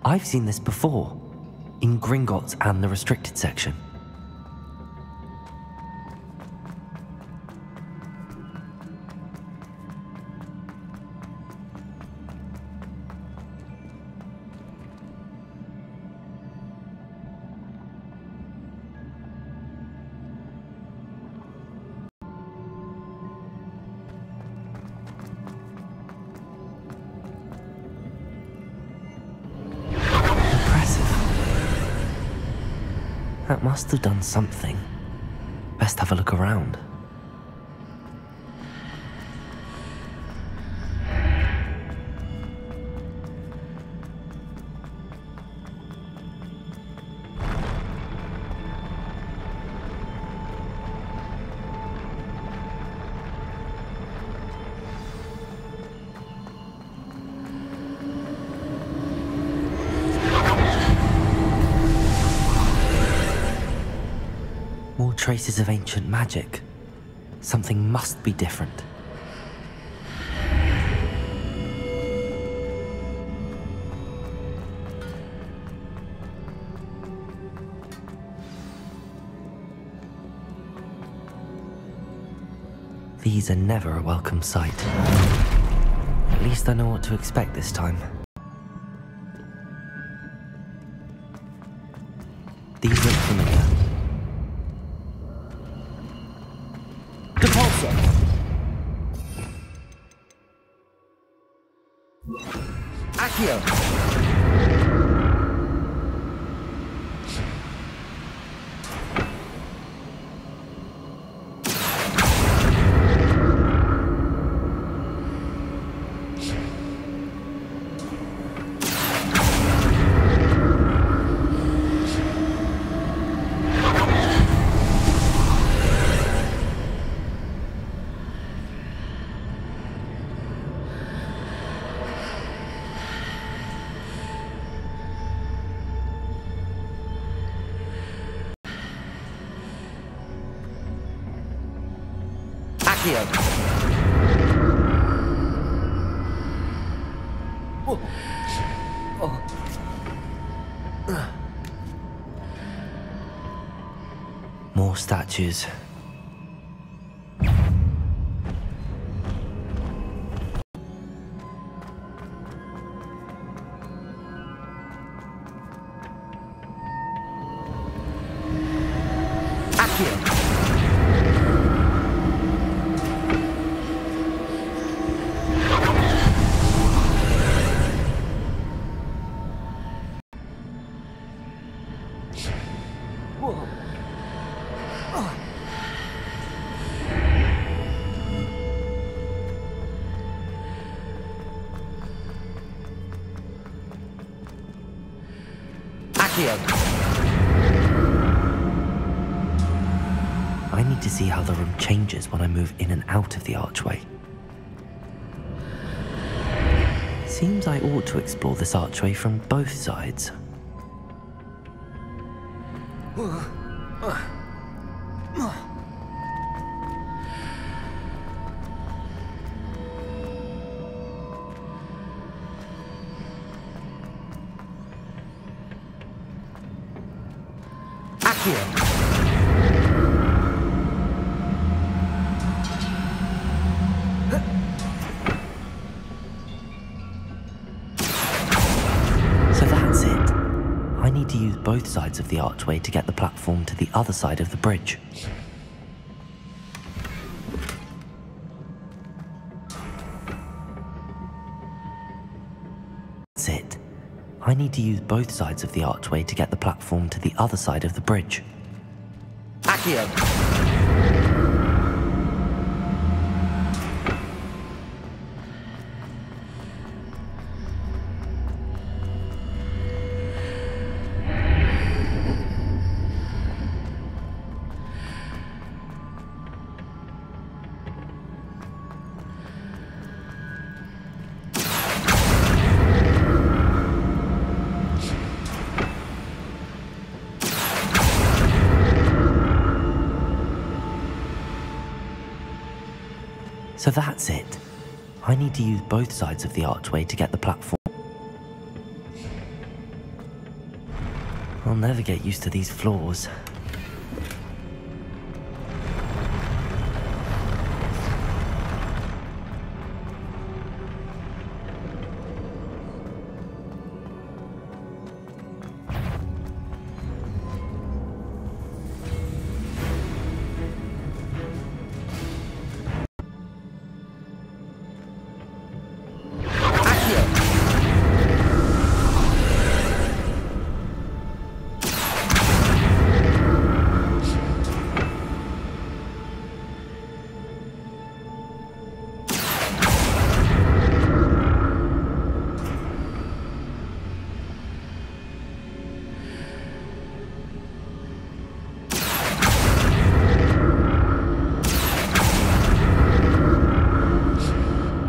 I've seen this before, in Gringotts and the restricted section. That must have done something. Best have a look around. More traces of ancient magic. Something must be different. These are never a welcome sight. At least I know what to expect this time. These look familiar. Accio! More statues. I need to see how the room changes when I move in and out of the archway. Seems I ought to explore this archway from both sides. So that's it. I need to use both sides of the archway to get the platform to the other side of the bridge. That's it. I need to use both sides of the archway to get the platform to the other side of the bridge. Accio! So that's it. I need to use both sides of the archway to get the platform. I'll never get used to these floors.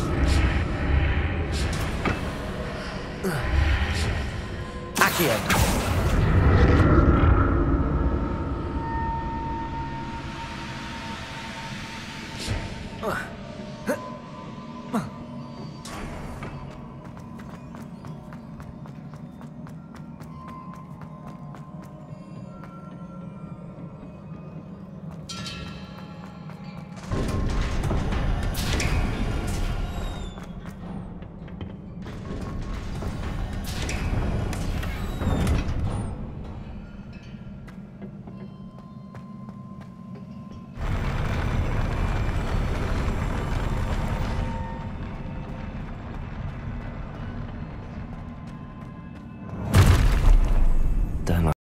Accio.